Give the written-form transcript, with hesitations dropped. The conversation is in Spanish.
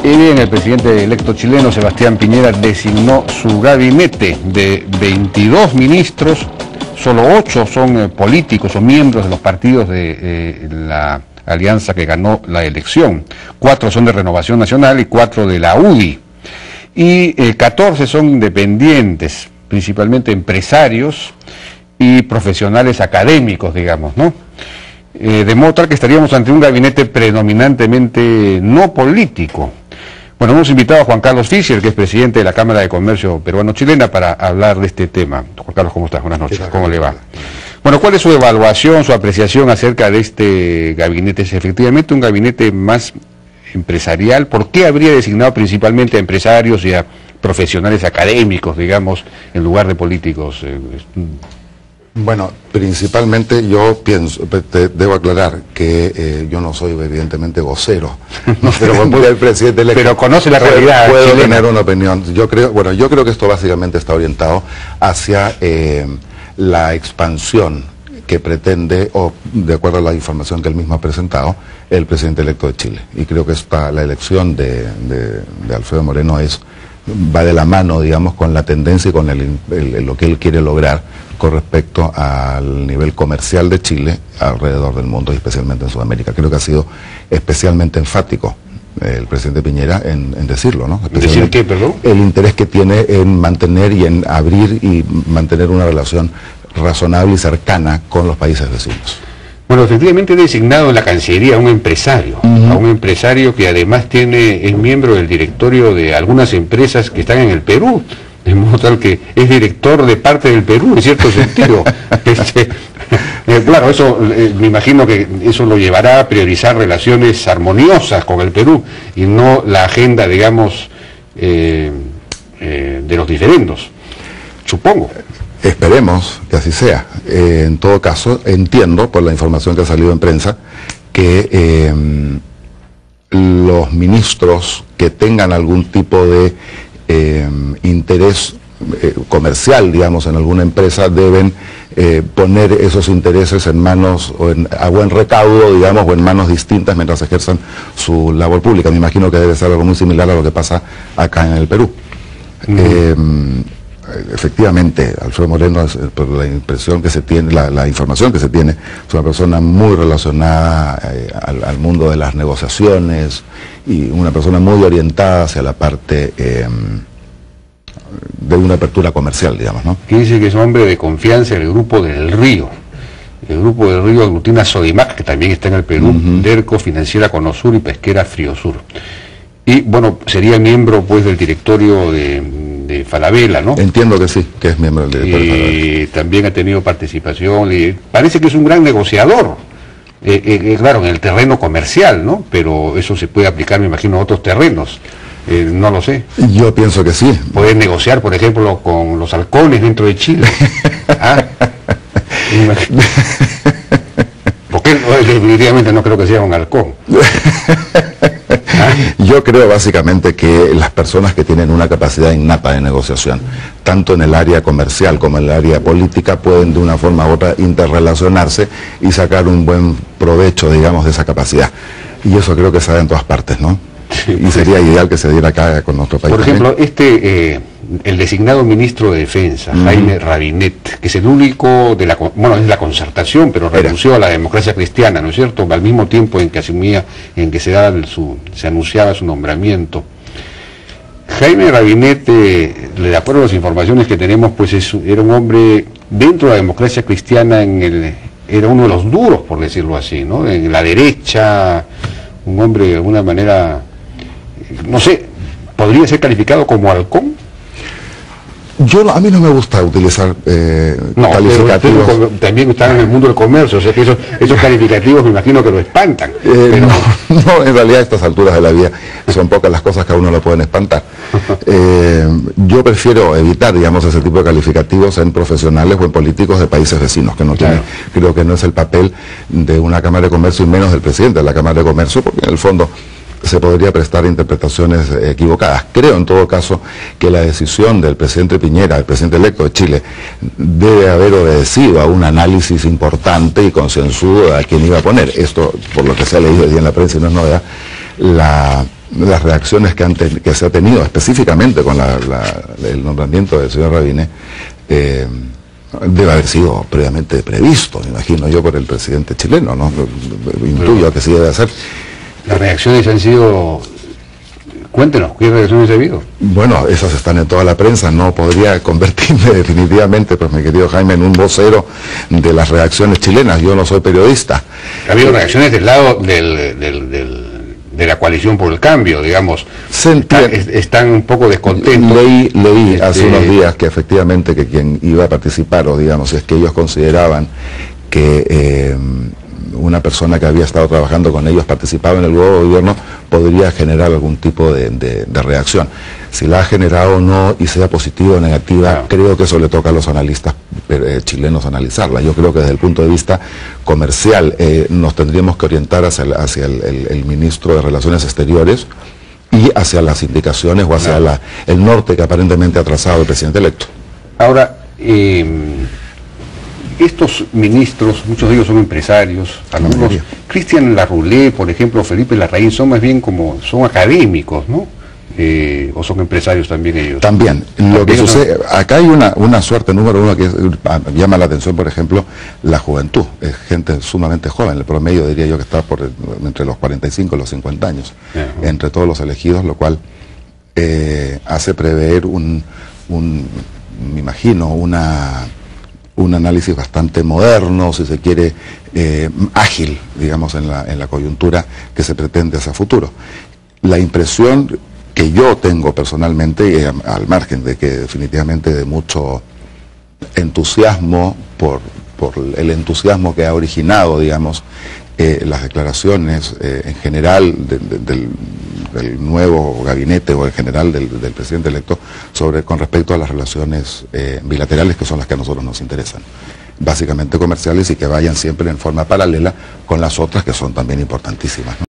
Y bien, el presidente electo chileno, Sebastián Piñera, designó su gabinete de 22 ministros. Solo 8 son políticos o miembros de los partidos de la alianza que ganó la elección. 4 son de Renovación Nacional y 4 de la UDI. Y 14 son independientes, principalmente empresarios y profesionales académicos, digamos, ¿no? De modo tal que estaríamos ante un gabinete predominantemente no político. Bueno, hemos invitado a Juan Carlos Fischer, que es presidente de la Cámara de Comercio Peruano-Chilena, para hablar de este tema. Juan Carlos, ¿cómo estás? Buenas noches. ¿Cómo le va? Bueno, ¿cuál es su evaluación, su apreciación acerca de este gabinete? ¿Es efectivamente un gabinete más empresarial? ¿Por qué habría designado principalmente a empresarios y a profesionales académicos, digamos, en lugar de políticos? Bueno, principalmente yo pienso, debo aclarar que yo no soy evidentemente vocero, del presidente electo, pero conoce la realidad. Puedo tener una opinión. Yo creo que esto básicamente está orientado hacia la expansión que pretende, o de acuerdo a la información que él mismo ha presentado, el presidente electo de Chile. Y creo que la elección de Alfredo Moreno va de la mano, digamos, con la tendencia y con lo que él quiere lograr con respecto al nivel comercial de Chile alrededor del mundo y especialmente en Sudamérica. Creo que ha sido especialmente enfático el presidente Piñera en decirlo, ¿no? ¿Decir qué, perdón? El interés que tiene en mantener y en abrir y mantener una relación razonable y cercana con los países vecinos. Bueno, efectivamente he designado en la Cancillería a un empresario, a un empresario que además es miembro del directorio de algunas empresas que están en el Perú, de modo tal que es director de parte del Perú, en cierto sentido. Claro, eso me imagino que eso lo llevará a priorizar relaciones armoniosas con el Perú y no la agenda, digamos, de los diferendos, supongo. Esperemos que así sea. En todo caso, entiendo, por la información que ha salido en prensa, que los ministros que tengan algún tipo de interés comercial, digamos, en alguna empresa, deben poner esos intereses en manos, a buen recaudo, digamos, o en manos distintas mientras ejerzan su labor pública. Me imagino que debe ser algo muy similar a lo que pasa acá en el Perú. Efectivamente, Alfredo Moreno, por la impresión que se tiene, la información que se tiene, es una persona muy relacionada al mundo de las negociaciones y una persona muy orientada hacia la parte de una apertura comercial, digamos, ¿no? Que dice que es un hombre de confianza en el Grupo del Río. El Grupo del Río aglutina Sodimac, que también está en el Perú, Derco, Financiera Conosur y Pesquera Friosur. Y bueno, sería miembro pues del directorio de Falabella, ¿no? Entiendo que sí, que es miembro del directorio de Falabella. También ha tenido participación, parece que es un gran negociador, claro, en el terreno comercial, ¿no? Pero eso se puede aplicar, me imagino, a otros terrenos, no lo sé. Yo pienso que sí. Poder negociar, por ejemplo, con los halcones dentro de Chile. ¿Ah? Porque definitivamente no creo que sea un halcón. Yo creo básicamente que las personas que tienen una capacidad innata de negociación, tanto en el área comercial como en el área política, pueden de una forma u otra interrelacionarse y sacar un buen provecho, digamos, de esa capacidad. Y eso creo que se da en todas partes, ¿no? Sí, y sería ideal que se diera acá con nuestro país. Por ejemplo, el designado ministro de Defensa, Jaime Rabinet, que es el único de es la Concertación, pero renunció a la democracia cristiana, ¿no es cierto? Al mismo tiempo en que se anunciaba su nombramiento. Jaime Rabinet, de acuerdo a las informaciones que tenemos, pues era un hombre dentro de la democracia cristiana, era uno de los duros, por decirlo así, ¿no? En la derecha, un hombre de alguna manera, no sé, ¿podría ser calificado como halcón? A mí no me gusta utilizar calificativos. Pero también están en el mundo del comercio, o sea que esos calificativos me imagino que lo espantan. Pero... No, en realidad a estas alturas de la vida son pocas las cosas que a uno lo pueden espantar. Yo prefiero evitar, digamos, ese tipo de calificativos en profesionales o en políticos de países vecinos, que no tiene, creo que no es el papel de una Cámara de Comercio y menos del presidente de la Cámara de Comercio, porque en el fondo se podría prestar interpretaciones equivocadas. Creo en todo caso que la decisión del presidente Piñera, el presidente electo de Chile, debe haber obedecido a un análisis importante y concienzudo a quien iba a poner. Esto, por lo que se ha leído hoy día en la prensa y no es novedad, las reacciones que se ha tenido específicamente con el nombramiento del señor Rabinet debe haber sido previamente previsto, me imagino yo, por el presidente chileno, ¿no? Intuyo que sí debe hacer. Las reacciones han sido... Cuéntenos, ¿qué reacciones ha habido? Bueno, esas están en toda la prensa, no podría convertirme definitivamente, pues mi querido Jaime, en un vocero de las reacciones chilenas, yo no soy periodista. Ha habido reacciones del lado de la coalición por el cambio, digamos, están un poco descontentos. Leí hace unos días que efectivamente que quien iba a participar, o digamos, es que ellos consideraban que una persona que había estado trabajando con ellos participaba en el nuevo gobierno, podría generar algún tipo de reacción. Si la ha generado o no, y sea positiva o negativa, claro, creo que eso le toca a los analistas chilenos analizarla. Yo creo que desde el punto de vista comercial nos tendríamos que orientar hacia el ministro de Relaciones Exteriores y hacia las indicaciones o hacia el norte que aparentemente ha trazado el presidente electo. Ahora, estos ministros, muchos de ellos son empresarios, algunos, Cristian Larroulé, por ejemplo, Felipe Larraín, son más bien como, son académicos, ¿no? ¿O son empresarios también ellos? También. Lo que sucede, acá hay una suerte, número uno, que llama la atención, por ejemplo, la juventud. Es gente sumamente joven, el promedio diría yo que está entre los 45 y los 50 años, entre todos los elegidos, lo cual hace prever me imagino, un análisis bastante moderno, si se quiere, ágil, digamos, en la coyuntura que se pretende hacia futuro. La impresión que yo tengo personalmente, al margen de que definitivamente de mucho entusiasmo por el entusiasmo que ha originado, digamos, las declaraciones en general del nuevo gabinete o en general del presidente electo con respecto a las relaciones bilaterales, que son las que a nosotros nos interesan, básicamente comerciales, y que vayan siempre en forma paralela con las otras que son también importantísimas, ¿no?